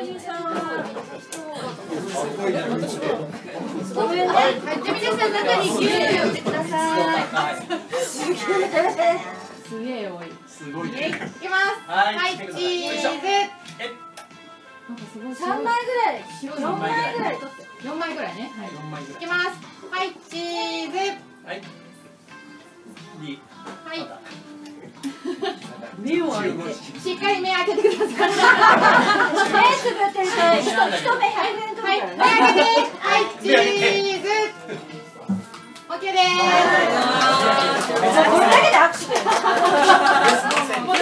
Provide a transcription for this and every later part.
ごめんね。はい、じゃあ皆さん中に牛乳寄ってください。すげえ多い。すごい。いきます。はい、チーズ。3枚ぐらい、4枚ぐらい取って、4枚ぐらいね。はい。いきます。はい、チーズ。はい。はい。目を開いて、しっかり目開けてください。目つぶってると、一目100円取るからね。目開けて、はい、チーズ。オッケーです。これだけで握手だよ。もう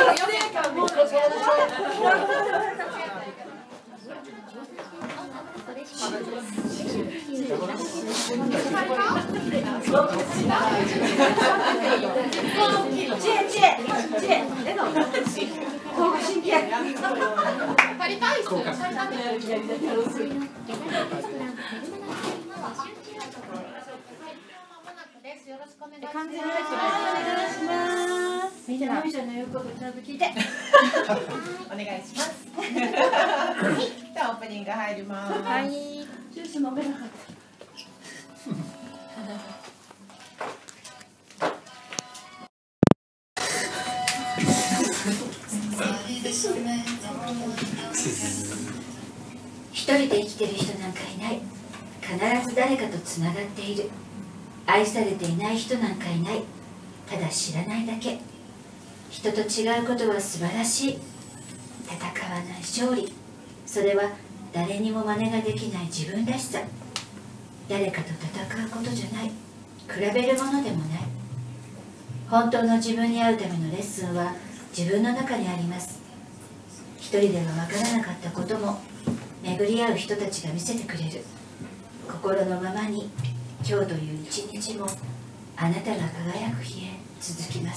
よろしくお願いします。完全に入ってます。みんなの言うことちゃんと聞いて。お願いします。じゃあオープニング入ります。はい。ジュース飲めなかった。 一人で生きてる人なんかいない。必ず誰かとつながっている。愛されていない人なんかいない。ただ知らないだけ。人と違うことは素晴らしい。戦わない勝利、それは誰にも真似ができない自分らしさ。誰かと戦うことじゃない。比べるものでもない。本当の自分に会うためのレッスンは自分の中にあります。一人では分からなかったことも巡り合う人たちが見せてくれる。心のままに今日という一日もあなたが輝く日へ続きます。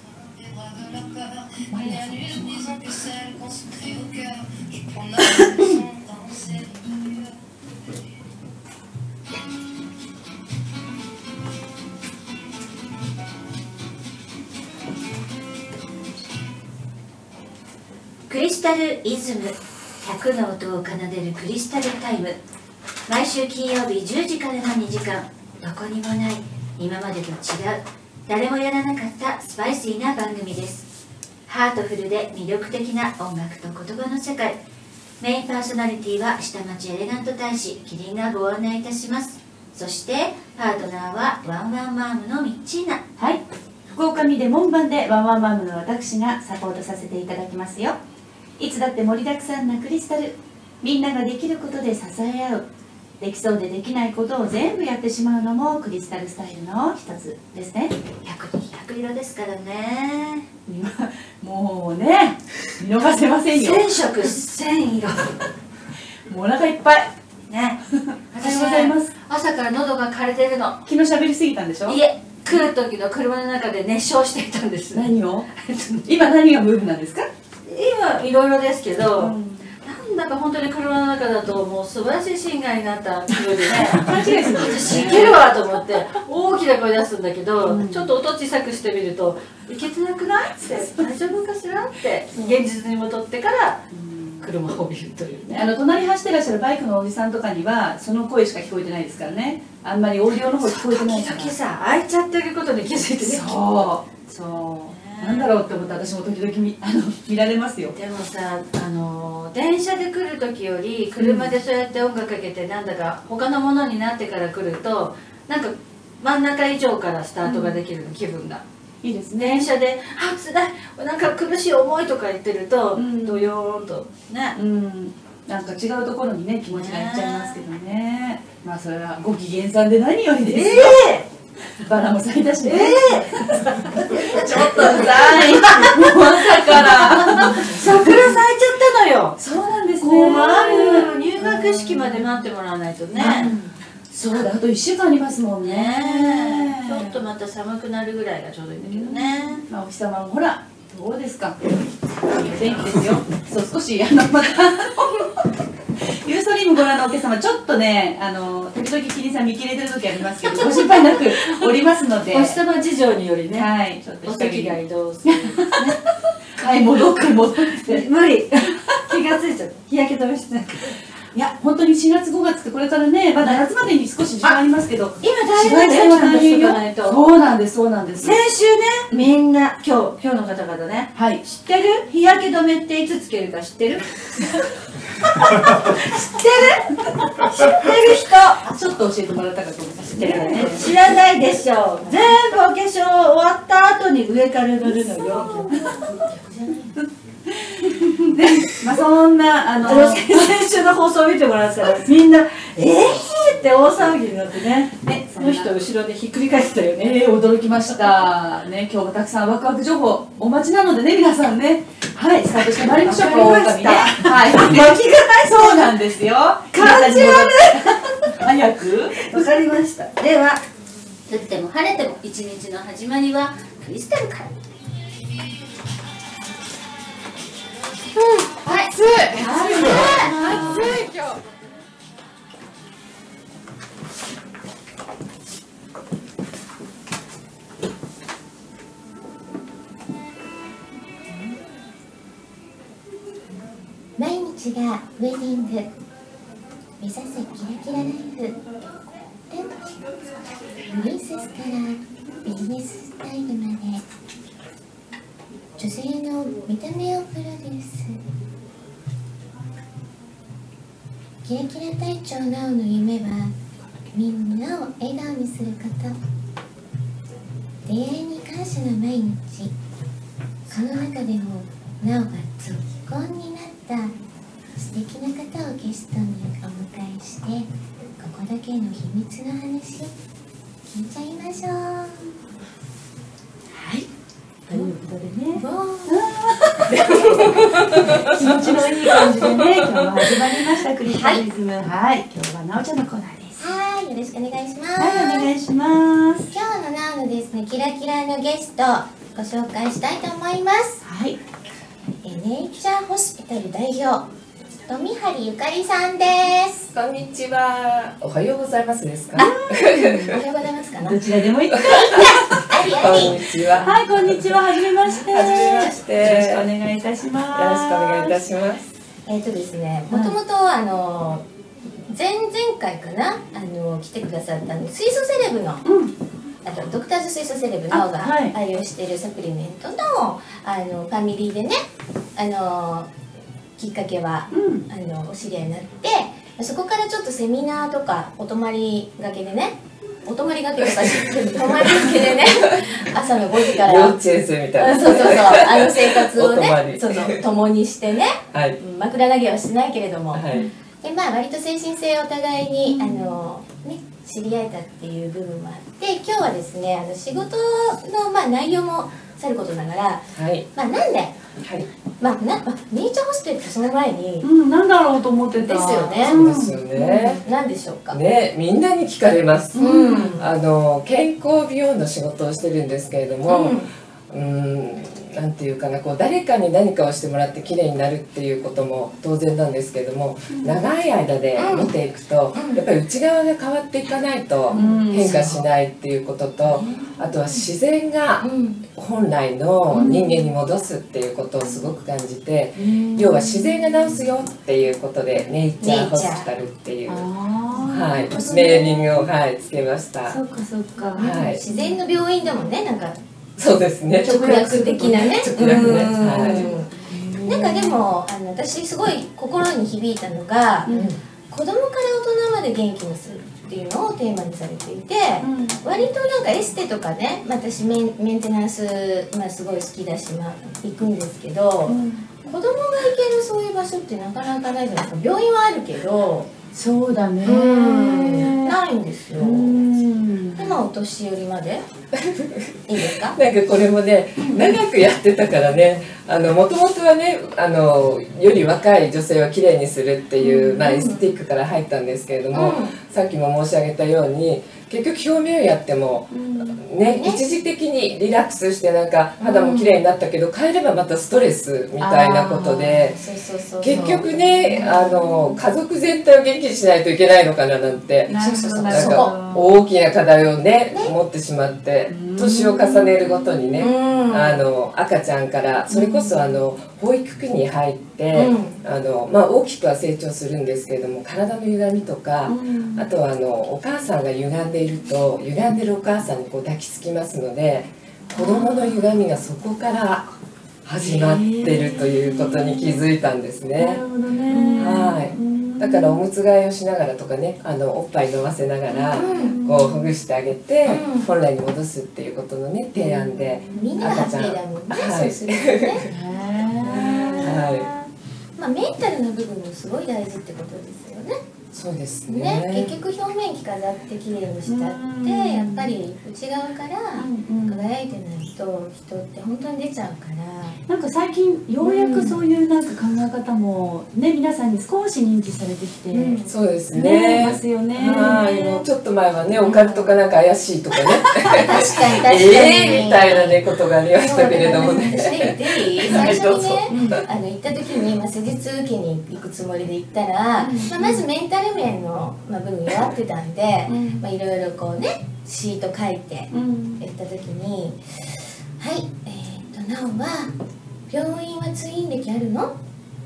クリスタルイズム、100の音を奏でるクリスタルタイム。毎週金曜日10時からの2時間、どこにもない今までと違う誰もやらなかったスパイシーな番組です。ハートフルで魅力的な音楽と言葉の世界。メインパーソナリティは下町エレガント大使キリンがご案内いたします。そしてパートナーはワンワンマームのミッチーナ。 はい、福岡ミで門番でワンワンマームの私がサポートさせていただきますよ。いつだって盛りだくさんなクリスタル。みんなができることで支え合う。できそうでできないことを全部やってしまうのもクリスタルスタイルの一つですね。 100に100色ですからね。 もうね、見逃せませんよ。 1000色1000色。 もうお腹いっぱいね。 おはようございます。 朝から喉が枯れてるの。 昨日喋りすぎたんでしょ。 いえ、来る時の車の中で熱唱していたんです。 何を今何がムーブなんですか。 今いろいろですけど、なんだか本当に車の中だともう素晴らしいシンガーになった気分でね、 勘違いする。 私いけるわと思って大きな声出すんだけど、ちょっと音小さくしてみるといけてなくないって大丈夫かしらって現実に戻ってから車を見るというね。 隣走ってらっしゃるバイクのおじさんとかにはその声しか聞こえてないですからね。あんまりオーディオの方聞こえてないから。 時々さ開いちゃってることに気づいてね。 そうなんだろうって思って私も時々見られますよ。 でもさ、電車で来る時より車でそうやって音楽かけてなんだか他のものになってから来るとなんか真ん中以上からスタートができる気分が、 いいですね。 電車で「あ、つらい、なんか苦しい思い」とか言ってるとドヨーンとね、 なんか違うところにね気持ちがいっちゃいますけどね。まあそれはご機嫌さんで何よりですよ。バラも咲いたしね。ちょっとうざい。もう朝から桜咲いちゃったのよ。 そうなんですね。 入学式まで待ってもらわないとね。 そうだ、あと1週間ありますもんね。 ちょっとまた寒くなるぐらいがちょうどいいんだけどね。 まあお日様もほらどうですか。天気ですよ。そう少しまたユーストリームご覧のお客様ちょっとね時々キリンさん見切れてる時ありますけどご心配なくおりますので。 お日様事情によりね。 はい。ちょっとお席が移動するんですね。 はい、戻って無理。 気がついちゃった。日焼け止めしてない。 いや本当に4月5月ってこれからねまだ夏までに少し時間ありますけど、 今大変だよ、ちゃんとしておかないと。 そうなんですそうなんです。 先週ね、みんな今日の方々ね、 はい、 知ってる？日焼け止めっていつつけるか知ってる？知ってる？知ってる人？ ちょっと教えてもらったかと思います。知ってるよね。 知らないでしょう。全部お化粧終わった後に上から塗るのよ。 で、まあそんな先週の放送を見てもらったらみんなって大騒ぎになってね。その人後ろでひっくり返ってたよね。 驚きましたね。今日もたくさんワクワク情報お待ちなのでね皆さんね、はいスタートしてまいりましょうか。 わかりました。 はい。 巻きがないそうなんですよ。 感じ悪い。 早くわかりました。では降っても晴れても一日の始まりはクリスタルから。 暑い。暑い今日。 毎日がウェディング、目指せキラキラライフ。プリンセスからビジネススタイルまで、女性の見た目をプロデュース。キラキラ隊長なおの夢はみんなを笑顔にすること。出会いに感謝の毎日。その中でもなおがぞっこんになった素敵な方をゲストにお迎えして、ここだけの秘密の話聞いちゃいましょう。はい、 ということでね、 わ気持ちのいい感じでね今日も始まりましたクリスタリズム。はい、今日はなおちゃんのコーナーです。 はい、よろしくお願いします。 はい、お願いします。 今日のなおのですね、キラキラのゲストご紹介したいと思います。 はい、 ネイチャーホスピタル代表富張ゆかりさんです。 こんにちは。おはようございますですか。 おはようございますかな。 どちらでもいい。 ありあこんり。 にちは。 はい、こんにちは。はじめまして。 はじめまして。 よろしくお願いいたします。 よろしくお願いいたします。 ですね、もともと前々回かな来てくださった水素セレブの、あとドクターズ水素セレブのが愛用しているサプリメントのファミリーでねきっかけは、お知り合いになって、そこからちょっとセミナーとかお泊まりがけでね、お泊まりがけとか泊まりがけでね朝の5時から幼稚園生みたいな。 そう生活をね共にしてね、 はい、 枕投げはしないけれども、 はい、 で割と精神性をお互いにね知り合えたっていう部分もあって、今日はですね仕事の内容もさることながら、 はい、 なんで、 はい、 ネイチャーホスピタルってその前に、 なんだろうと思ってた。 ですよね。 そうですよね。 なんでしょうか。 ね、みんなに聞かれます。健康美容の仕事をしてるんですけれども、なんていうかな、誰かに何かをしてもらって綺麗になるっていうことも当然なんですけれども、長い間で見ていくと、やっぱり内側が変わっていかないと変化しないっていうことと、あとは自然が本来の人間に戻すっていうことをすごく感じて、要は自然が治すよっていうことでネイチャーホスピタルっていう、はい、ネーミングを、はい、つけました。 そうかそうか。 はい、自然の病院だもんね、なんか。 そうですね。 直訳的なね。 直訳ね。はい。 なんかでも私すごい心に響いたのが、子供から大人まで元気にするっていうのをテーマにされていて、割となんかエステとかね、私メンテナンスすごい好きだし行くんですけど、子供が行けるそういう場所ってなかなかないじゃないですか。病院はあるけど。 そうだね。 ないんですよ。お年寄りまでいいですか？ なんかこれもね、長くやってたからね、もともとはね、より若い女性をきれいにするっていう、エスティックから入ったんですけれども、さっきも申し上げたように、結局表面をやっても、ね、一時的にリラックスしてなんか肌もきれいになったけど、変えればまたストレスみたいなことで、結局ね、家族全体を元気にしないといけないのかななんて、なんか大きな課題をね持ってしまって、 年を重ねるごとにね、赤ちゃんからそれこそ保育器に入って、大きくは成長するんですけれども、体の歪みとか、あとはお母さんが歪んでいると歪んでるお母さんにこう抱きつきますので、子供の歪みがそこから始まってるということに気づいたんですね。 なるほどね。 はい。だからおむつ替えをしながらとかね、おっぱい飲ませながらこうほぐしてあげて、本来に戻すっていうことのね提案で、 みんながハッピーだもんね、そうするとね。まあメンタルの部分もすごい大事ってことですよね。 そうですね。 結局表面着飾って綺麗にしたってやっぱり内側から輝いてないと人って本当に出ちゃうから。 なんか最近ようやくそういうなんか考え方もね、皆さんに少し認知されてきて、 そうですね。 ますよね。 もうちょっと前はね、オカルトかなんか怪しいとかね、 確かにみたいなねことがありましたけれどもね。 最初にね、行った時に施術受けに行くつもりで行ったら、まずメンタル面の部分弱ってたんで、いろいろこうねシート書いてやった時に「はい、なおは病院は通院歴あるの？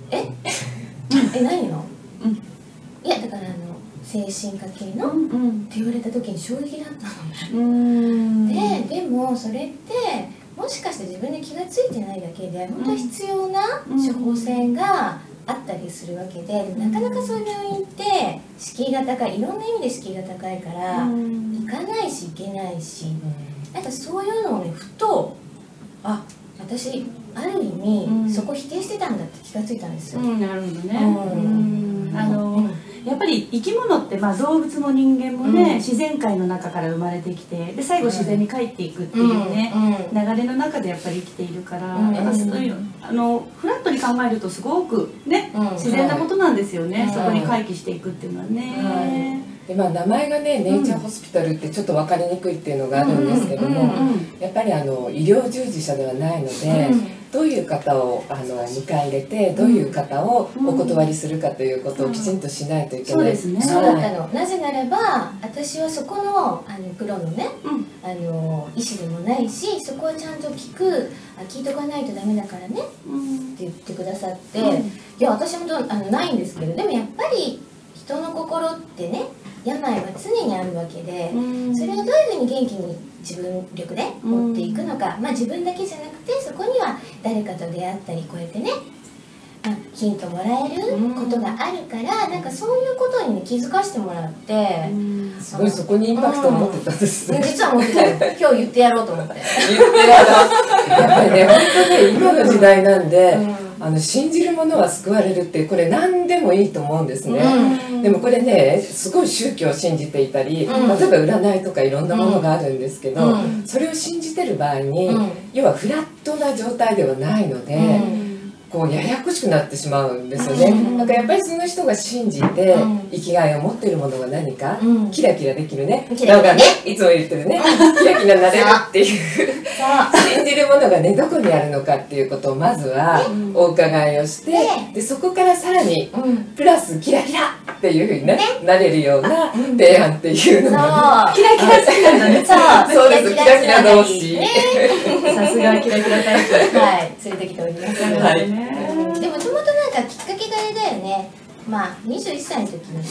何の？いやだから精神科系のって言われた時に衝撃だったの。でもそれってもしかして自分で気が付いてないだけで本当は必要な処方箋があったりするわけで、なかなかそういう病院って敷居が高い、いろんな意味で敷居が高いから行かないし行けないし、なんかそういうのをねふと私ある意味そこ否定してたんだって気がついたんですよ。 なるほどね。やっぱり生き物って動物も人間もね、自然界の中から生まれてきて、で最後自然に帰っていくっていうね、流れの中でやっぱり生きているから、やっぱそういうフラットに考えるとすごくね、自然なことなんですよね。そこに回帰していくっていうのはね。 で名前がね、ネイチャーホスピタルってちょっと分かりにくいっていうのがあるんですけども、やっぱり医療従事者ではないので、どういう方を迎え入れて、どういう方をお断りするかということをきちんとしないといけない。 そうだったの。なぜならば私はそこのプロのね医師でもないし、そこはちゃんと聞いとかないとダメだからねって言ってくださって、いや私もないんですけど、でもやっぱり人の心ってね、病は常にあるわけで、それをどういうふうに元気に自分力で持っていくのか、自分だけじゃなくてそこには誰かと出会ったりこうやってね、ヒントもらえることがあるから、なんかそういうことにね気づかせてもらって、 すごいそこにインパクトを持ってたんですね。 実は持ってたよ。今日言ってやろうと思って。 言ってやろう。やっぱりね、本当ね、今の時代なんで、信じるものは救われるってこれ何でもいいと思うんですね。でもこれね、すごい宗教を信じていたり、例えば占いとかいろんなものがあるんですけど、それを信じてる場合に、要はフラットな状態ではないので、こうややこしくなってしまうんですよね。なんかやっぱりその人が信じて生きがいを持っているものが何か、キラキラできるね、なんかね、いつも言ってるね、キラキラになれるっていう信じるものがねどこにあるのかっていうことをまずはお伺いをして、でそこからさらにプラスキラキラっていうふうにねなれるような提案っていうのがキラキラ好きなんだね。 そうです、キラキラ同士。 さすがキラキラタイプ。 はい、連れてきております。でもともとなんかきっかけがあれだよね。21歳の時に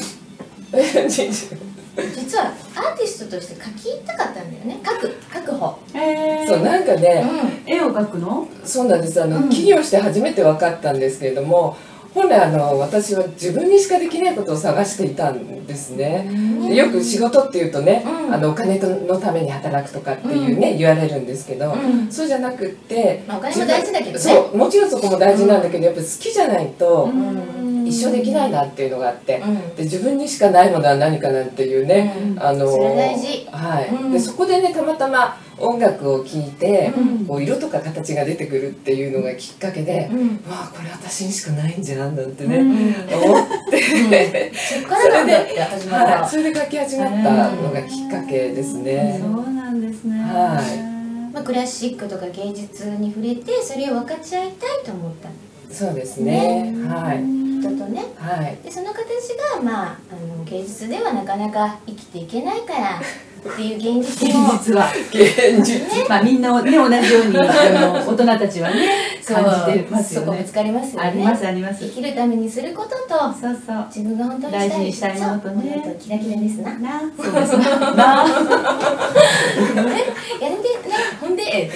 実はアーティストとして描きたかったんだよね。描く方。 そうなんかね、 絵を描くの？ そうなんです。起業して初めて分かったんですけれども、本来私は自分にしかできないことを探していたんですね。よく仕事っていうとね、お金のために働くとかっていうね、言われるんですけど、そうじゃなくって、 お金も大事だけどね。 そう、もちろんそこも大事なんだけど、やっぱり好きじゃないと一生できないなっていうのがあって、で自分にしかないものは何かなんていうね、 それ大事。 はい。でそこでね、たまたま音楽を聴いて、こう色とか形が出てくるっていうのがきっかけで、わあこれ私にしかないんじゃんなんてね、思ってそっからなんだって始まった。 それで書き始まったのがきっかけですね。 そうなんですね。 はい。 クラシックとか芸術に触れてそれを分かち合いたいと思った。 そうですね。はい。 人とね。 はい。 でその形が芸術ではなかなか生きていけないからっていう現実も現実は現実。 まあみんなね同じように大人たちはねそう感じてますよね。 そこぶつかりますよね。 ありますあります。 生きるためにすることとそうそう。 自分が本当に大事にしたいものとねそうキラキラですな。 な、そうですな。な。 やめてね、ほんで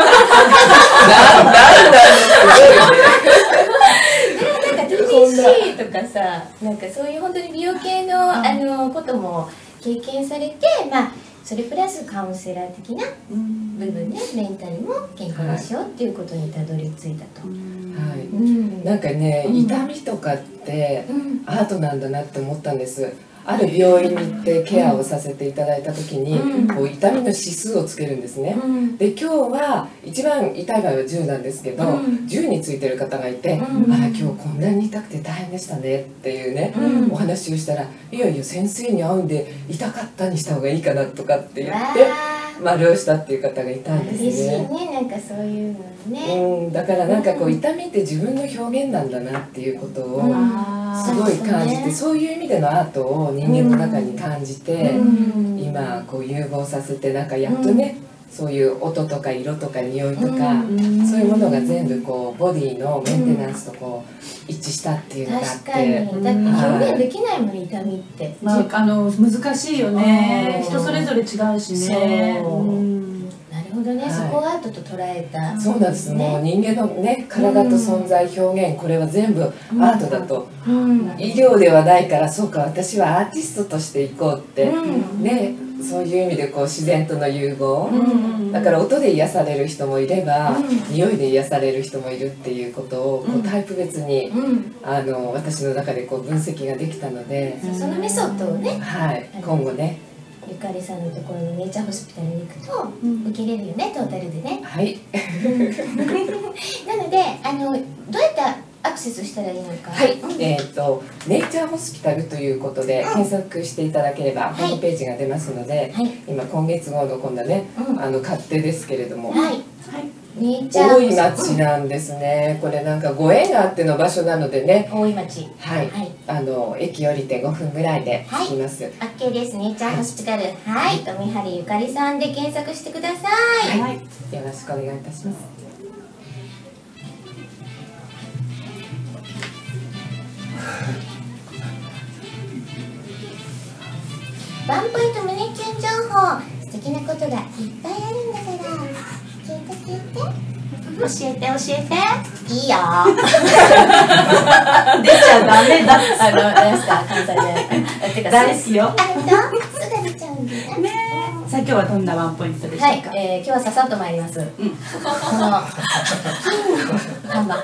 なんか TBC とかさ、なんかそういう本当に美容系のことも経験されて、まあそれプラスカウンセラー的な部分でメンタルも健康にしようっていうことにたどり着いたと。 はい。 うんなんかね、痛みとかってアートなんだなって思ったんです。ある病院に行ってケアをさせていただいた時に、こう痛みの指数をつけるんですね。で今日は一番痛い場合は10なんですけど、10についてる方がいて、あら今日こんなに痛くて大変でしたねっていうね、お話をしたら、いやいや先生に会うんで痛かったにした方がいいかなとかって言って丸をしたっていう方がいたんですね。 嬉しいね、なんかそういうのね。 だからなんかこう痛みって自分の表現なんだなっていうことをすごい感じて、そういう意味でのアートを人間の中に感じて、今こう融合させて、なんかやっとね、そういう音とか色とか匂いとか、そういうものが全部こうボディのメンテナンスとこう一致したっていうのがあって、 確かに、だって表現できないもん、痛みって。 まあ難しいよね。人それぞれ違うしね。 なるほどね、そこをアートと捉えた。 そうなんです。もう人間のね、体と存在表現、これは全部アートだと。医療ではないから、そうか私はアーティストとしていこうってね、そういう意味でこう自然との融合、だから音で癒される人もいれば、匂いで癒される人もいるっていうことをこうタイプ別に私の中でこう分析ができたので、 そのメソッドをね、 はい、今後ね、 ゆかりさんのところのネイチャーホスピタルに行くと受けれるよね、トータルでね。 はい。 なのでどうやってアクセスしたらいいのか。 はい、ネイチャーホスピタルということで検索していただければホームページが出ますので、今月号の今度ね、勝手ですけれども、大井町なんですね。これなんかご縁があっての場所なのでね。 大井町。 はい。駅降りて5分ぐらいで着きます。 OK です。ネイチャーホスピタル。はい。富張ゆかりさんで検索してください。 はい。よろしくお願いいたします。 ワンポイント胸キュン情報、素敵なことがいっぱいあるんだから、聞いて教えていいよ出ちゃダメだ。 何すか関西で。てかですよ。 すぐ出ちゃうんだね。 さあ今日はどんなワンポイントでしょうか。 はい、今日はささっと参ります。この金の玉。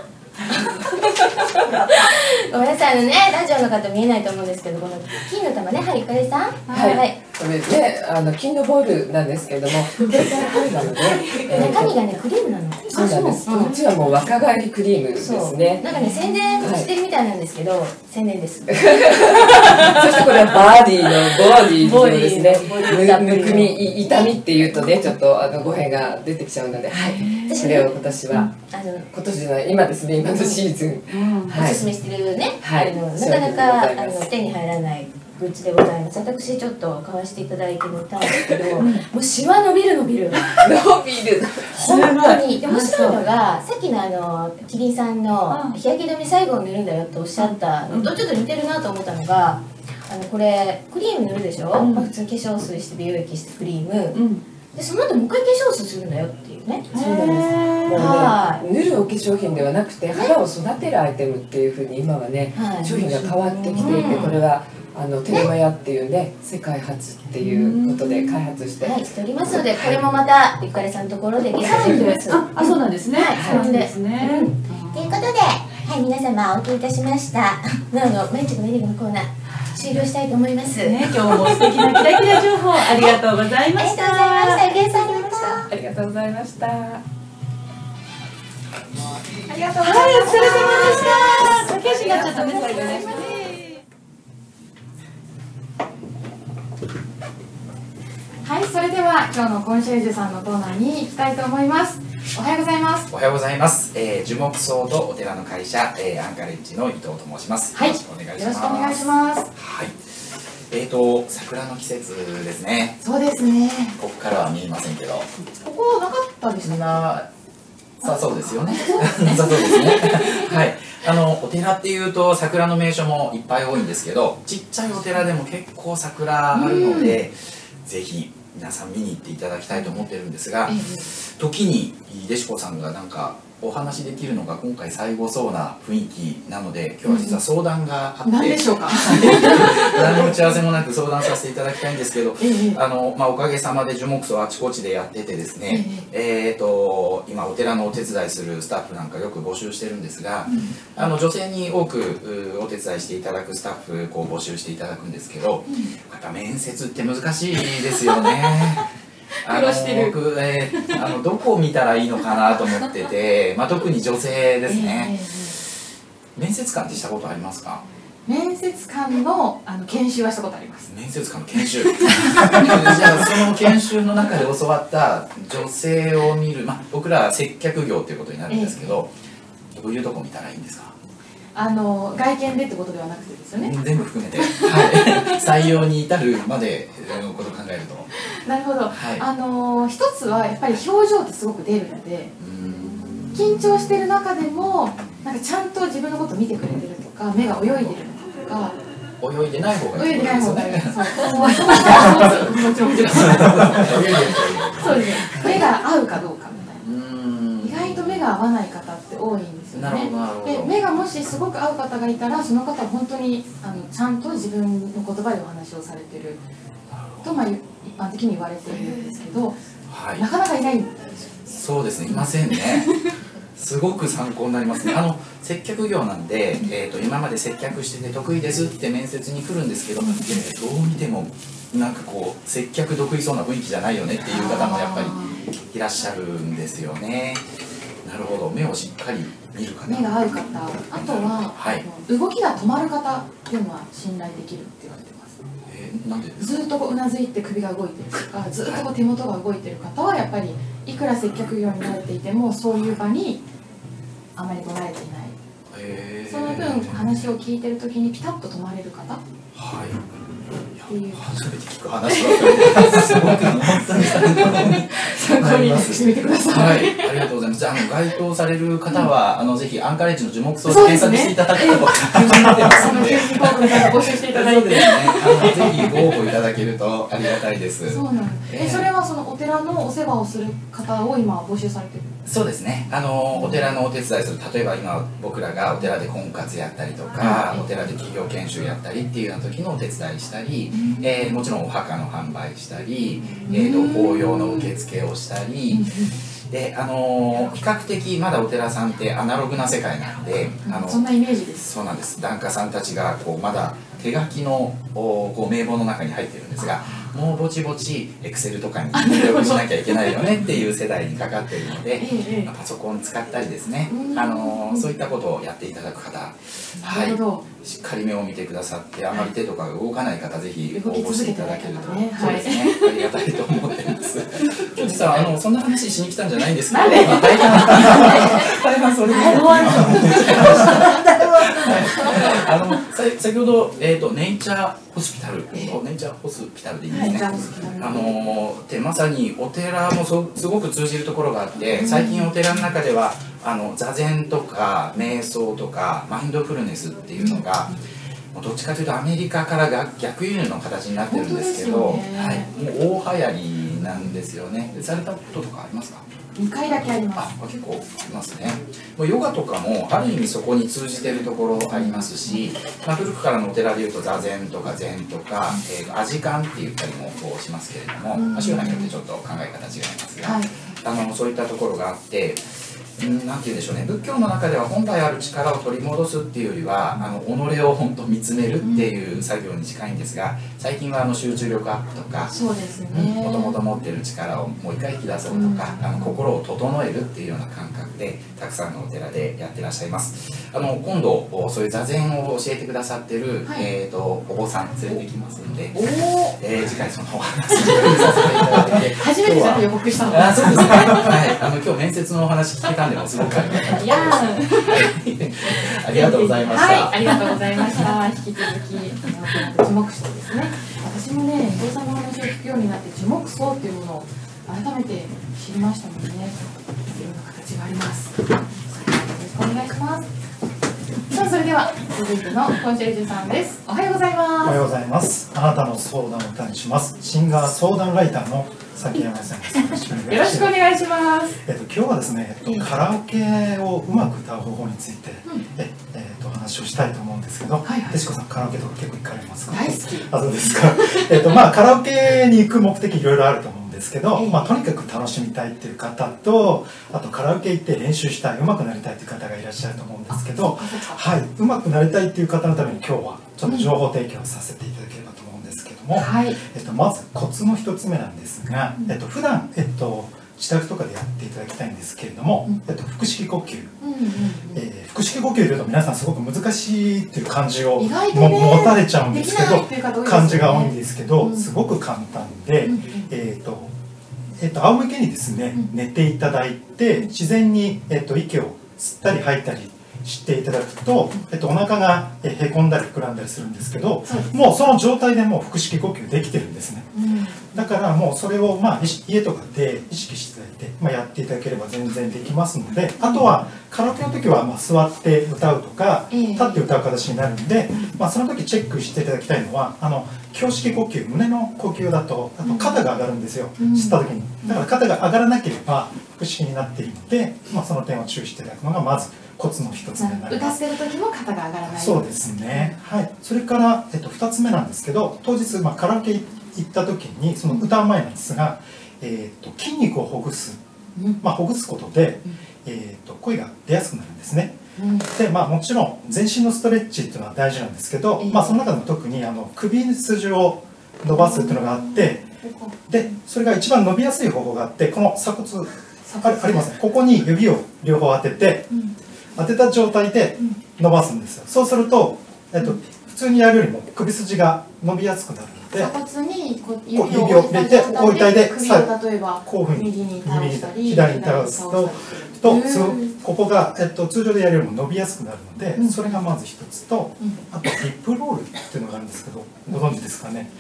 ごめんなさい、ラジオの方見えないと思うんですけど、この金の玉ね、はい、ゆかりさん。 はい。これね、金のボールなんですけども、これから入るので、 中身がね、クリームなの。 そうなんです。こっちはもう若返りクリームですね。 なんかね、宣伝してるみたいなんですけど、宣伝です。そしてこれはバーディーのボディですね。むくみ、痛みっていうとね、ちょっと語弊が出てきちゃうので、はい。それを今年は、今年じゃない、今ですね、今のシーズン。 おすすめしてるね、なかなか手に入らないグッズでございます。私ちょっと買わせていただいてみたんですけど、もうシワ伸びる。 伸びる。 本当に。で面白いのが、さっきのキリンさんの日焼け止め最後に塗るんだよっておっしゃったのとちょっと似てるなと思ったのが、これクリーム塗るでしょ。普通化粧水して美容液してクリーム。でその後もう一回化粧水するんだよっていうね。そうなんです。 塗るお化粧品ではなくて肌を育てるアイテムっていうふうに今はね、商品が変わってきていて、これはテレマヤっていうね、世界初っていうことで開発してしておりますので、これもまたゆかりさんのところでゲットできます。 あ、そうなんですね。そうですね。 ということで、はい、皆様お受けいたしました。なのメイクのメディのコーナー終了したいと思います。 ね、今日も素敵なキラキラ情報ありがとうございました。 ありがとうございました。ゆかりさんありがとうございました。 ありがとうございます。はい、お疲れ様でした。駆け足になっちゃったね、最後ね。 はい、それでは今日のコンシェルジュさんのコーナーに行きたいと思います。おはようございます。 おはようございます。樹木葬とお寺の会社、アンカレッジの伊藤と申します。 はい、 よろしくお願いします。 よろしくお願いします。 はい。 桜の季節ですね。 そうですね。 ここからは見えませんけど。 ここなかったでしたなさそうですよね。なさそうですね。はい。お寺っていうと桜の名所もいっぱい多いんですけど、ちっちゃいお寺でも結構桜あるので、ぜひ皆さん見に行っていただきたいと思ってるんですが、時にデシコさんがなんかお話できるのが今回最後そうな雰囲気なので、今日は実は相談があって、 何でしょうか。 何の打ち合わせもなく相談させていただきたいんですけど、おかげさまで樹木葬あちこちでやっててですね、今お寺のお手伝いするスタッフなんかよく募集してるんですが、女性に多くお手伝いしていただくスタッフこう募集していただくんですけど、やっぱ面接って難しいですよね。僕、どこを見たらいいのかなと思ってて、特に女性ですね。面接官ってしたことありますか？ 面接官の研修はしたことあります。 面接官の研修。じゃあその研修の中で教わった女性を見る、僕らは接客業っていうことになるんですけど、どういうとこ見たらいいんですか？ 外見でってことではなくてですよね。 全部含めて、はい、採用に至るまでのことを考えると。 なるほど。一つはやっぱり表情ってすごく出るので、緊張してる中でもなんかちゃんと自分のこと見てくれてるとか、目が泳いでるのとか。 泳いでない方がいい。 泳いでない方がいい。もちろんもちろん。そうですね。目が合うかどうかみたいな。意外と目が合わない方って多いんですよね。で、目がもしすごく合う方がいたら、その方は本当にちゃんと自分の言葉でお話をされてると一般的に言われているんですけど、なかなかいないんですよ。 そうですね。いませんね。すごく参考になりますね。接客業なんで、今まで接客してて得意ですって面接に来るんですけど、どう見てもなんかこう接客得意そうな雰囲気じゃないよねっていう方もやっぱりいらっしゃるんですよね。なるほど。目をしっかり見る方。 目が合う方。あとは、動きが止まる方っていうのは信頼できるって言われてます。 なんでですか？ ずっとうなずいて首が動いてるとか、ずっと手元が動いてる方はやっぱりいくら接客業に慣れていてもそういう場にあまり来られていない。その分話を聞いてる時にピタッと止まれる方。はい。初めて聞く話はすごく本当に参考にしてみてください。 はい、ありがとうございます。じゃあ該当される方はぜひアンカレッジの樹木葬で検索していただくと出てますので、 募集していただいて、ぜひご応募いただけるとありがたいです。 そうなんです。それはそのお寺のお世話をする方を今募集されてる？ そうですね。お寺のお手伝いする、例えば今僕らがお寺で婚活やったりとか、お寺で企業研修やったりっていうような時のお手伝いしたり、もちろんお墓の販売したり、法要の受付をしたり。で比較的まだお寺さんってアナログな世界なんで、 そんなイメージです。 そうなんです。檀家さんたちがまだ手書きの名簿の中に入ってるんですが、もうぼちぼちエクセルとかに入力しなきゃいけないよねっていう世代にかかっているので、パソコン使ったりですね、そういったことをやっていただく方、はい、しっかり目を見てくださって、あまり手とかが動かない方、ぜひ応募していただけると、そうですね、ありがたいと思っています。今日実はそんな話しに来たんじゃないんですけど、大半それで先ほどネイチャーホスピタル、ネイチャーホスピタルでいいですね。まさにお寺もすごく通じるところがあって、最近お寺の中では座禅とか瞑想とかマインドフルネスっていうのがどっちかというとアメリカから逆輸入の形になってるんですけど、もう大流行りなんですよね。されたこととかありますか ？2回だけあります。 結構ありますね。ヨガとかもある意味そこに通じてるところありますし、古くからのお寺でいうと座禅とか禅とか、阿字観って言ったりもしますけれども、宗派によってちょっと考え方違いますが、そういったところがあって、なんて言うんでしょうね、仏教の中では本来ある力を取り戻すっていうよりは己を本当見つめるっていう作業に近いんですが、最近は集中力アップとか、もともと持ってる力をもう一回引き出そうとか、心を整えるっていうような感覚でたくさんのお寺でやってらっしゃいます。今度そういう座禅を教えてくださってる、お坊さん連れてきますので、次回そのお話させていただいて、 初めて予告したの。 そうですね。はい、今日面接のお話聞けたんでもすごくありがたい。 いやーありがとうございました。 はい、ありがとうございました。引き続き樹木葬ですね。私もね、伊藤さんの話を聞くようになって樹木葬っていうものを改めて知りましたのでね、いろんな形があります。よろしくお願いします。さあ、それでは続いてのコンシェルジュさんです。おはようございます。 おはようございます。あなたの相談を歌にします。シンガー相談ライターの崎山さんです。よろしくお願いします。今日はですね、カラオケをうまく歌う方法について、お話をしたいと思うんですけど、徹子さんカラオケとか結構行かれますか？大好き。あ、そうですか。カラオケに行く目的いろいろあると思うんですけど、とにかく楽しみたいっていう方と、あとカラオケ行って練習したい、上手くなりたいっていう方がいらっしゃると思うんですけど、はい、上手くなりたいっていう方のために今日はちょっと情報提供させていただければと思うんですけども、まずコツの一つ目なんですが、普段自宅とかでやっていただきたいんですけれども、腹式呼吸、腹式呼吸というと皆さんすごく難しいっていう感じを持たれちゃうんですけど、感じが多いんですけど、すごく簡単で、仰向けにですね、寝ていただいて自然に息を吸ったり吐いたりしていただくと、お腹がへこんだり膨らんだりするんですけど、もうその状態でもう腹式呼吸できてるんですね。だからもうそれを家とかで意識していただいて、やっていただければ全然できますので、あとはカラオケの時は座って歌うとか立って歌う形になるんで、その時チェックしていただきたいのは胸式呼吸、胸の呼吸だと肩が上がるんですよ、吸った時に。だから肩が上がらなければ腹式になっているので、その点を注意していただくのがまずコツの一つになります。 歌ってる時も肩が上がらない。 そうですね。はい。それから2つ目なんですけど、当日カラオケ行った時にその歌う前なんですが、筋肉をほぐす、ほぐすことで声が出やすくなるんですね。で、もちろん全身のストレッチっていうのは大事なんですけど、その中でも特に首筋を伸ばすっていうのがあって、でそれが一番伸びやすい方法があって、この鎖骨ありますね。ここに指を両方当てて、当てた状態で伸ばすんですよ。そうすると、普通にやるよりも首筋が伸びやすくなるので、 鎖骨に指を入れて置いたいで、 首を例えばこういうふうに右に倒したり左に倒すとここが、通常でやるよりも伸びやすくなるので、それがまず一つと、あとリップロールっていうのがあるんですけど、ご存知ですかね。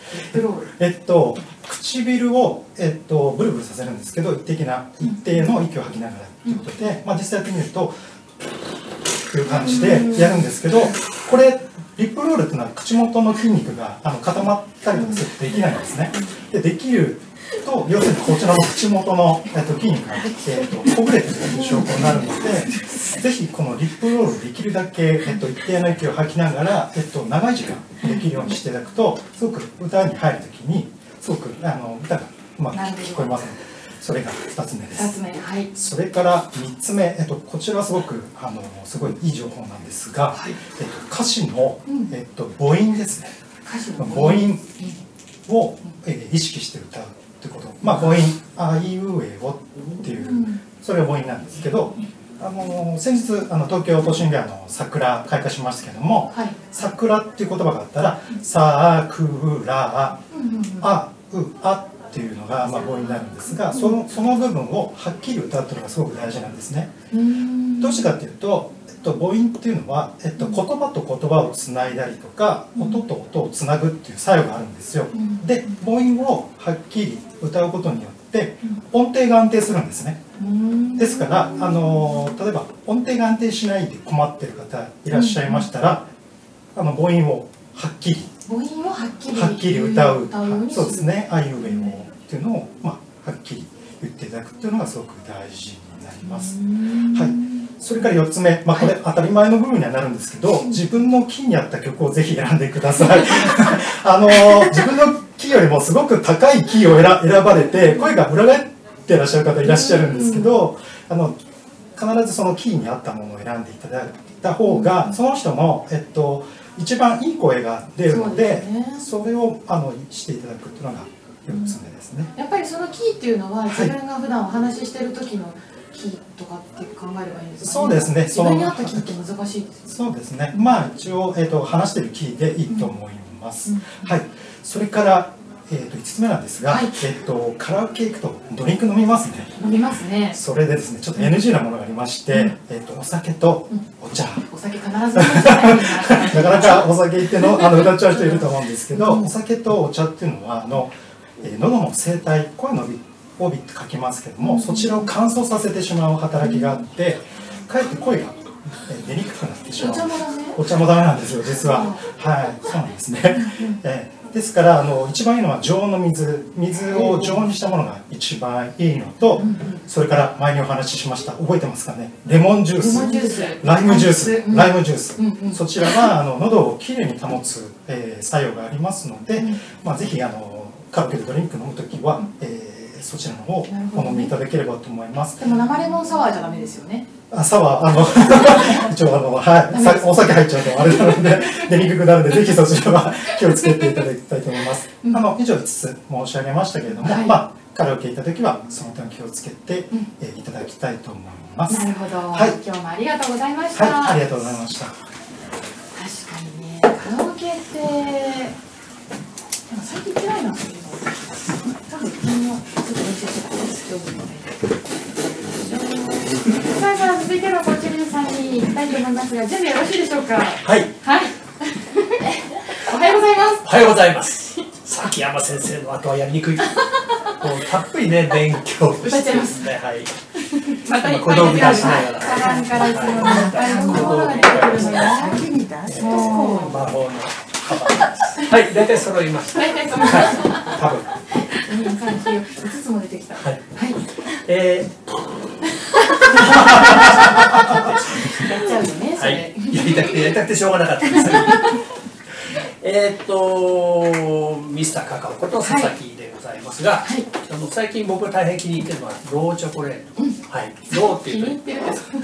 唇を、ブルブルさせるんですけど、一定の息を吐きながらということで、実際やってみるとという感じでやるんですけど、これリップロールっていうのは口元の筋肉が固まったりとかするとできないんですね。でできると、要するにこちらの口元の筋肉がほぐれてるという証拠になるので、ぜひこのリップロールできるだけ一定の息を吐きながら長い時間できるようにしていただくと、すごく歌に入るときにすごく歌がうまく聞こえますので。それが2つ目です。それから3つ目、こちらはすごくすごいいい情報なんですが、歌詞の母音ですね。母音を意識して歌うということ。母音あいうえおっていうそれが母音なんですけど、先日東京都心で桜開花しましたけども、桜っていう言葉があったらさくらあうあっていうのが母音になるんですが、その部分をはっきり歌うというのがすごく大事なんですね。どうしてかっていうと、母音っていうのは、言葉と言葉をつないだりとか、音と音をつなぐっていう作用があるんですよ。で母音をはっきり歌うことによって音程が安定するんですね。ですから例えば音程が安定しないで困ってる方いらっしゃいましたら、母音をはっきり歌う、そうですね、あいうえおっていうのをはっきり言っていただくっていうのがすごく大事になります。はい。それから4つ目、これ当たり前の部分にはなるんですけど、自分のキーに合った曲をぜひ選んでください。自分のキーよりもすごく高いキーを選ばれて声が裏返ってらっしゃる方いらっしゃるんですけど、必ずそのキーに合ったものを選んでいただいた方がその人の一番いい声が出るので、それをしていただくというのが4つ目ですね。 やっぱりそのキーっていうのは自分が普段お話ししてる時のキーとかって考えればいいんですかね。 そうですね。 自分に合ったキーって難しいですね。 そうですね。一応話してるキーでいいと思います。はい。それから 5つ目なんですが、カラオケ行くとドリンク飲みますね。 飲みますね。 それでですね、ちょっと NG なものがありまして、お酒とお茶。 お酒必ず飲むじゃないですか。 なかなかお酒行って歌っちゃう人いると思うんですけど、お酒とお茶っていうのは喉の声帯、声の帯って書きますけども、そちらを乾燥させてしまう働きがあって、かえって声が出にくくなってしまう。お茶もダメなんですよ、実は。はい、そうなんですね。ですから一番いいのは常温の水を常温にしたものが一番いいのと、それから前にお話ししました、覚えてますかね、レモンジュース、ライムジュース、そちらは喉をきれいに保つ作用がありますので、ぜひカラオケでドリンク飲むときはそちらの方をお飲みいただければと思います。 でも生レモンサワーじゃダメですよね。 サワー一応はいお酒入っちゃうとあれなので出にくくなるので、ぜひそちらは気をつけていただきたいと思います。以上5つ申し上げましたけれども、カラオケ行った時はその点気をつけていただきたいと思います。 なるほど。今日もありがとうございました。 はい、ありがとうございました。 確かにね、カラオケって最近行ってないなっていうの。多分昨日ちょっと練習してたんです。さあ続いてのコーチルさんに行きたいと思いますが、準備よろしいでしょうか。 はい。 はい。おはようございます。 おはようございます。崎山先生の後はやりにくい。もうたっぷりね勉強してますね。はい。 また小道具出しながら。 カバンからいつもいっぱいのものが出てくるのよ。 先に出すと。 魔法のカバンです。はい、大体揃いました。 大体揃いました。 多分。 5つも出てきた。はい。 やっちゃうよね。それ。 やりたくてしょうがなかったです。ミスターカカオこと佐々木でございますが、最近僕が大変気に入ってるのはローチョコレート。はい。ローっていうと。気に入ってるんですか。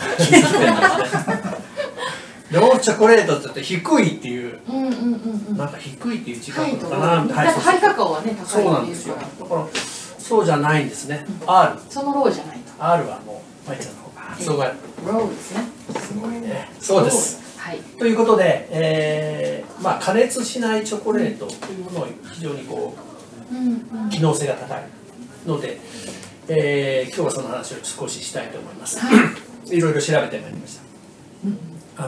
ローチョコレートって言って低いっていう、なんか低いっていう字書くのかな。 ハイカカオはね高い。 そうなんですよ。だからそうじゃないんですね。R。 そのローじゃないと。 R はもうマイちゃんの方が発想がローですね。 すごいね。そうです。 はい。 ということで、加熱しないチョコレートというものを非常にこう機能性が高いので、今日はその話を少ししたいと思います。いろいろ調べてまいりました。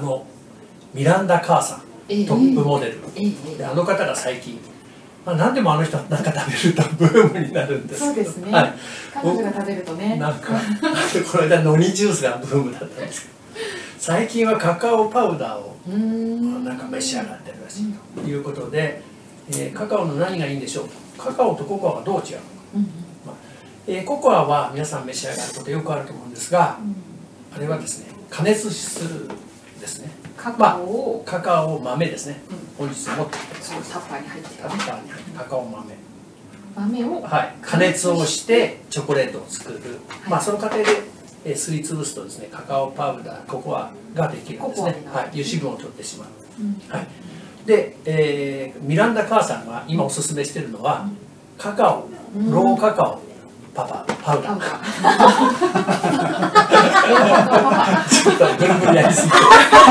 ミランダ・カーさん、トップモデルで、あの方が最近、何でもあの人は何か食べるとブームになるんです。 そうですね。彼女が食べるとね。 なんかこの間ノニジュースがブームだったんですけど、最近はカカオパウダーをなんか召し上がってるらしいということで、カカオの何がいいんでしょう。カカオとココアはどう違うのか。ココアは皆さん召し上がることよくあると思うんですが、あれはですね加熱するですね。カカオ豆ですね。本日持ってきてます。 タッパーに入ってる。 カカオ豆を加熱をしてチョコレートを作る。その過程ですりつぶすとですね、カカオパウダー、ココアができるんですね。油脂分を取ってしまう。はい。で、ミランダ・カーさんが今おすすめしているのはカカオ、ローカカオパウダー。ちょっとブルブルやりすぎて。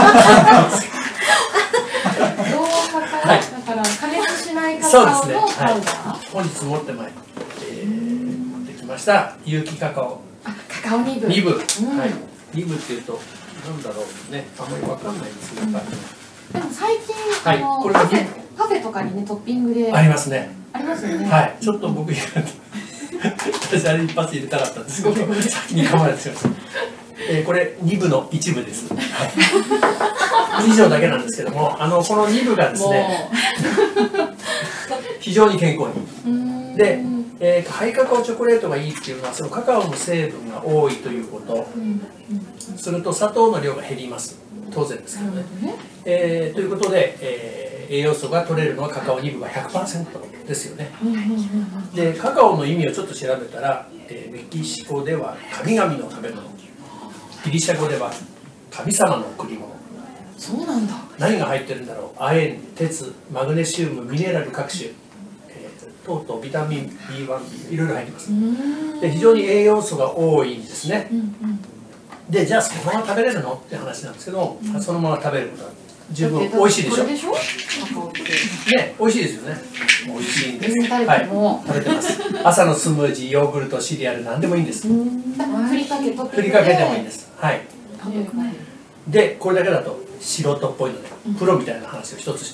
ローカカオだから加熱しないカカオのパウダー。 本日持ってきました有機カカオ。 カカオニブ。 ニブ。はい。ニブっていうとなんだろうね、あんまりわかんないんですけど。 でも最近パフェとかにねトッピングでありますね。 ありますよね。 はい。ちょっと僕私あれ一発入れたかったんですけど先に噛まれてしまいました。これ2部の一部です。以上だけなんですけども、この2部がですね非常に健康にで、ハイカカオチョコレートがいいっていうのはそのカカオの成分が多いということ、すると砂糖の量が減ります。当然ですけどね。ということで、栄養素が取れるのはカカオ2部が 100% ですよね。でカカオの意味をちょっと調べたら、メキシコでは神々の食べ物、ギリシャ語では神様の贈り物。 そうなんだ。 何が入ってるんだろう。亜鉛、鉄、マグネシウム、ミネラル各種、等々ビタミン B1、いろいろ入ってます。で非常に栄養素が多いんですね。でじゃあそのまま食べれるのって話なんですけど、そのまま食べることが十分美味しいでしょ。 これでしょ？カカオって。 ね、美味しいですよね。美味しいんです。 別に食べても、 食べてます。朝のスムージー、ヨーグルト、シリアル、何でもいいんです。 ふりかけとふりかけでもいいんです。はい。で、これだけだと素人っぽいので、プロみたいな話を一つして。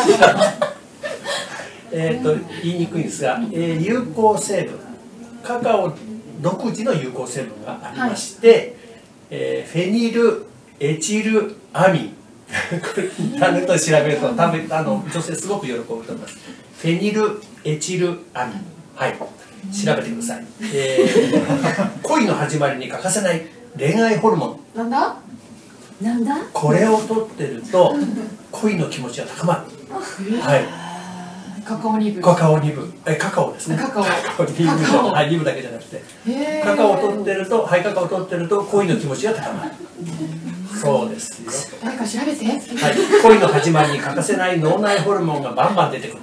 言いにくいんですが、有効成分、カカオ独自の有効成分がありまして、フェニルエチルアミン。これインターネットで調べると女性すごく喜ぶと思います。フェニルエチルアミン、はい、調べてください。恋の始まりに欠かせない恋愛ホルモン。 なんだ？ なんだ？ これを取ってると恋の気持ちが高まる。はい。 カカオニブ。 カカオニブ。カカオですね。 カカオ。 ニブはい、ニブだけじゃなくて。カカオを取ってると、はい、カカオを取ってると恋の気持ちが高まる。そうですよ。 誰か調べて。はい、 恋の始まりに欠かせない脳内ホルモンがバンバン出てくる。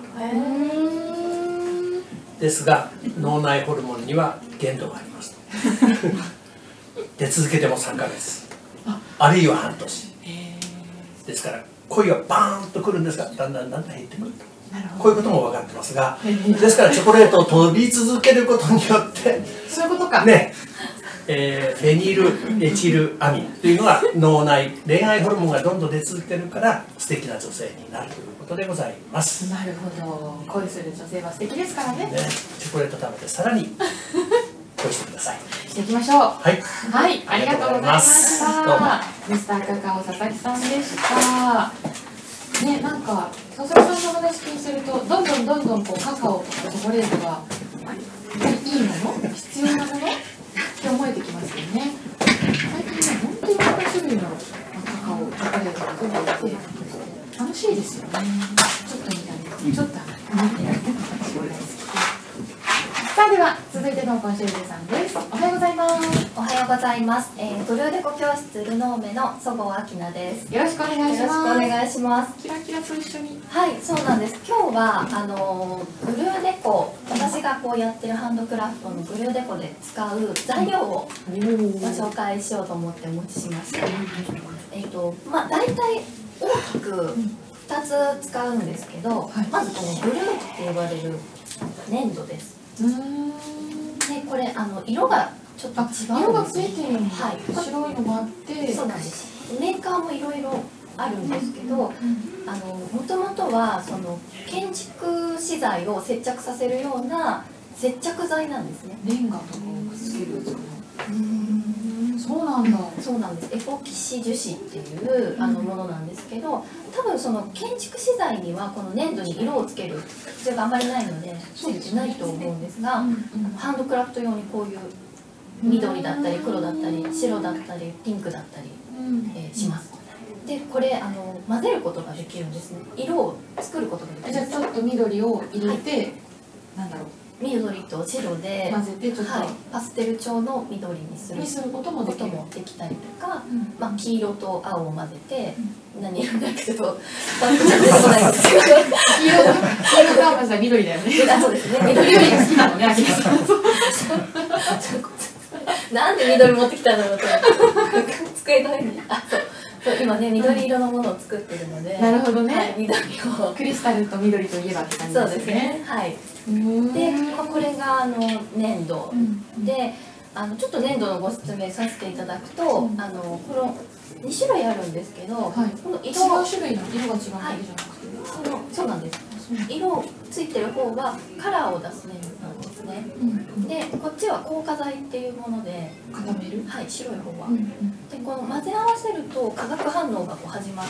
ですが、脳内ホルモンには限度があります。出続けても3ヶ月、あるいは半年。ですから恋はバーンとくるんですが、だんだん減ってくると。こういうことも分かってますが、ですからチョコレートを取り続けることによってそういうことかね、フェニルエチルアミンというのが脳内恋愛ホルモンがどんどん出続けるから素敵な女性になるということでございます。 なるほど。恋する女性は素敵ですからね。 チョコレート食べてさらに恋してください。 していきましょう。 はい、 はい、ありがとうございました。ミスターカカオ佐々木さんでした。ね、なんか佐々木さんの話聞いてるとどんどんこうカカオとかチョコレートがいいもの、必要なものって思えてきますよね。最近ね、本当にいろんな種類のカカオ、チョコレートが出ていて楽しいですよね。ちょっと見たり、ちょっと見たり。さあ、では続いてのコンシェルジュさんです。おはようございます。 おはようございます。ブルーデコ教室ルノーメの祖母明菜です。 よろしくお願いします。 よろしくお願いします。 キラキラと一緒に。 はい、そうなんです。今日はブルーデコ、私がこうやってるハンドクラフトのブルーデコで使う材料をご紹介しようと思ってお持ちしました。まあ大体大きく2つ使うんですけど、まずこのブルーって呼ばれる粘土です。でこれ色がちょっと違う。 色がついてるんだ。 はい、 白いのがあって。 そうなんです。メーカーもいろいろあるんですけど、もともとはその建築資材を接着させるような接着剤なんですね。 レンガとかをつけるやつかな。そうなんだ。 そうなんです。エポキシ樹脂っていうものなんですけど、多分その建築資材にはこの粘土に色をつける必要があまりないのでついてないと思うんですが、ハンドクラフト用にこういう緑だったり黒だったり白だったりピンクだったり、します。でこれ混ぜることができるんですね。色を作ることができる。 じゃあちょっと緑を入れて、なんだろう。 緑と白で混ぜてちょっと、 パステル調の緑にすることもできたりとか、まあ、黄色と青を混ぜて、何色だけどパッと出てこないんですけど黄色と青混ぜたら緑だよね。あ、そうですね。緑が好きなのね、あきらさん。なんで緑持ってきたんだろうと机の上に。そう今ね、緑色のものを作ってるので。 なるほどね。 はい、緑を。 クリスタルと緑といえばって感じですね。 そうですね。はい。で、これが粘土で、ちょっと粘土のご説明させていただくと、この2種類あるんですけど、この色違う種類の色が違うだけじゃなくて、 そうなんです。色ついてる方はカラーを出す粘土なんですね。で、こっちは硬化剤っていうもので固める。 はい、白い方は。で、この混ぜ合わせると化学反応が始まって、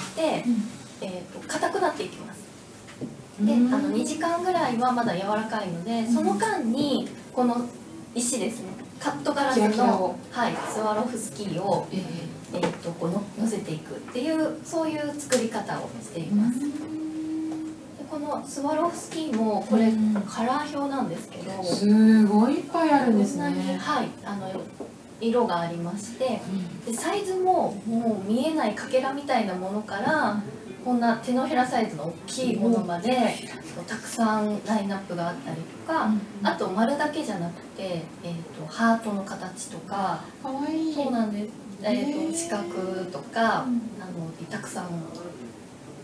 硬くなっていきます。で、2時間ぐらいはまだ柔らかいので、その間にこの石ですね、カットガラスのスワロフスキーをこう乗せていくっていうそういう作り方をしています。でこのスワロフスキーもこれカラー表なんですけど、 すごいいっぱいあるんですね。 はい、色がありまして、でサイズももう見えないかけらみたいなものからこんな手のひらサイズの大きいものまでたくさんラインナップがあったりとか、あと丸だけじゃなくて、ハートの形とか、 かわいい。 そうなんです。四角とかたくさん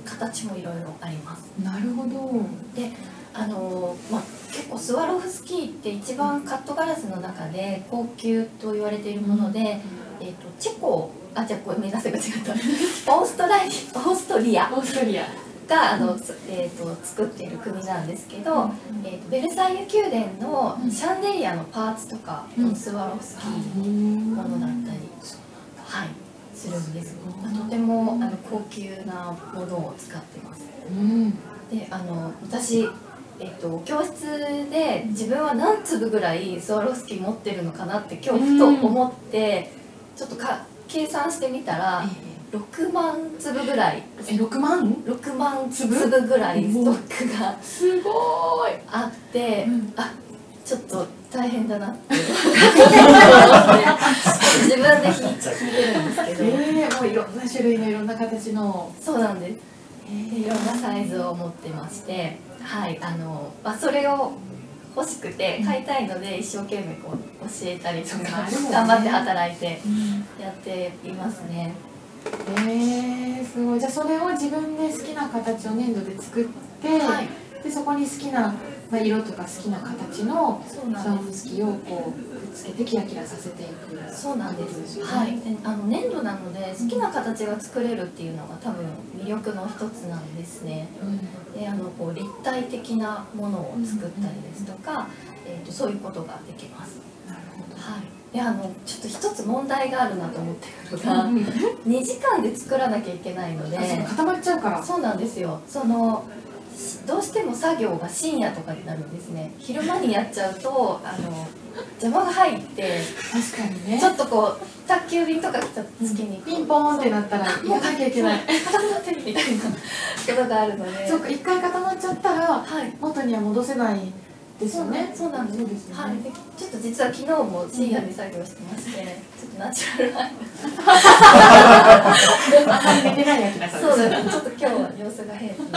形もいろいろあります。 なるほど。 で結構スワロフスキーって一番カットガラスの中で高級と言われているもので、チェコじゃあごめんなさい間違ったオーストリアが作っている国なんですけど、ベルサイユ宮殿のシャンデリアのパーツとか、スワロフスキーのものだったり、するんです。とても高級なものを使ってます。で私教室で自分は何粒ぐらいスワロフスキー持ってるのかなって今日ふと思ってちょっと計算してみたら6万粒ぐらい 6万粒ぐらいストックがすごいあって、ちょっと大変だなって自分で弾いてるんですけど、 もういろんな種類のいろんな形の。 そうなんです。いろんなサイズを持ってまして、それを欲しくて買いたいので一生懸命こう教えたりとか頑張って働いてやっていますね。 すごい。じゃあそれを自分で好きな形を粘土で作って、でそこに好きな色とか好きな形のスワロフスキーをこうくっつけてキラキラさせていく。 そうなんです。で粘土なので好きな形が作れるっていうのが多分魅力の一つなんですね。でこう立体的なものを作ったりですとか、そういうことができます。 なるほど。 でちょっと一つ問題があるなと思ってるのが、2時間で作らなきゃいけないので固まっちゃうから。 そうなんですよ。どうしても作業が深夜とかになるんですね。昼間にやっちゃうと邪魔が入って確かにね、 ちょっとこう宅急便とか来た時にピンポーンってなったらやらなきゃいけない、 固まってるみたいなことがあるので、 そうか、一回固まっちゃったら元には戻せないですよね。 そうなんです。ちょっと実は昨日も深夜に作業してまして、ちょっとナチュラルアイあんまり寝てないやつだから。 そうです。ちょっと今日は様子が変そん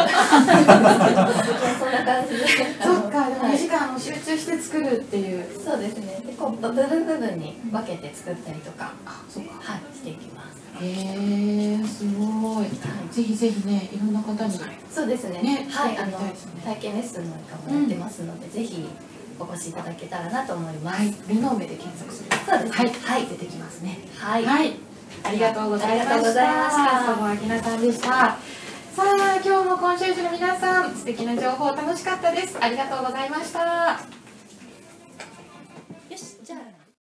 な感じで。 そっか、でも2時間集中して作るっていう。 そうですね。でこう部分に分けて作ったりとか、していきます。 すごい。ぜひぜひね、いろんな方に。 そうですね。体験レッスンなんかもやってますので、ぜひお越しいただけたらなと思います。 ルノーメで検索する。 そうですね。 出てきますね。 はい。 ありがとうございました。佐保明菜さんでした。さあ、今日も今週の皆さん、素敵な情報楽しかったです。ありがとうございました。